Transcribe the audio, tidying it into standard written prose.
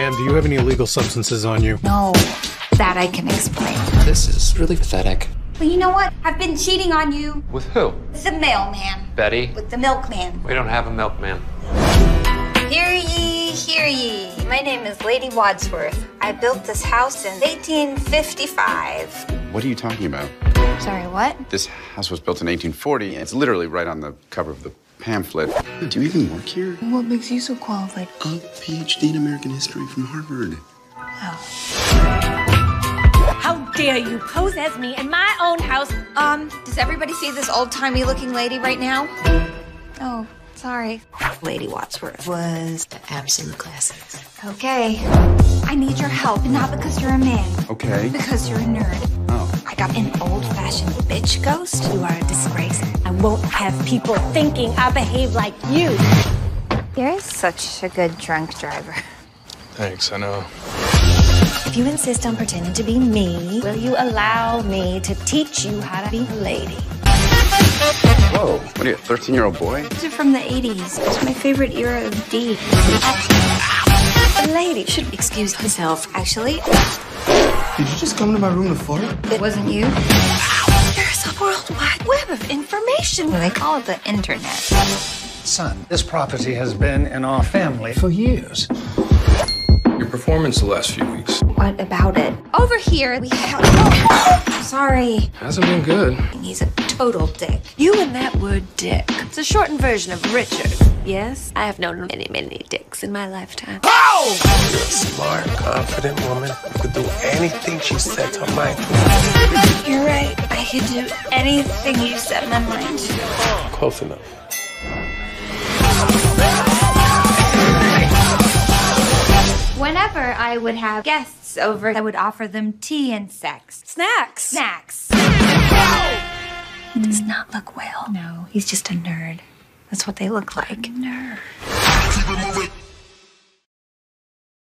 Ma'am, do you have any illegal substances on you? No, that I can explain. This is really pathetic. Well, you know what? I've been cheating on you With who? with the mailman. Betty? With the milkman. We don't have a milkman. Hear ye, hear ye. My name is Lady Wadsworth. I built this house in 1855. What are you talking about? Sorry, what? This house was built in 1840. It's literally right on the cover of the pamphlet. Do you even work here? What makes you so qualified? A PhD in American history from Harvard. Oh. How dare you pose as me in my own house? Does everybody see this old-timey looking lady right now? Oh, sorry. Lady Wadsworth was The absolute classics. okay. I need your help, not because you're a man. Okay. Because you're a nerd. Oh. I got an old-fashioned bitch ghost. You are a disgrace. I won't have people thinking I behave like you. You're such a good drunk driver. Thanks, I know. If you insist on pretending to be me, will you allow me to teach you how to be a lady? Whoa. What are you, a 13-year-old boy? These are from the 80s. It's my favorite era of D. A lady should excuse herself. Actually, Did you just come to my room to fart? it wasn't you. There's a world wide web of information. They call it the internet. Son, this property has been in our family for years. Your performance the last few weeks What about it? Over here, we have... Sorry. hasn't been good. He's a total dick. You and that word dick. It's a shortened version of Richard. Yes, I have known many, many dicks in my lifetime. Smart, confident woman who could do anything she sets her mind to. You're right. I could do anything you set my mind to. Close enough. Whenever I would have guests over, I would offer them tea and sex. Snacks. Snacks. He does not look well. No, he's just a nerd. That's what they look like. Nerd. Keep it moving.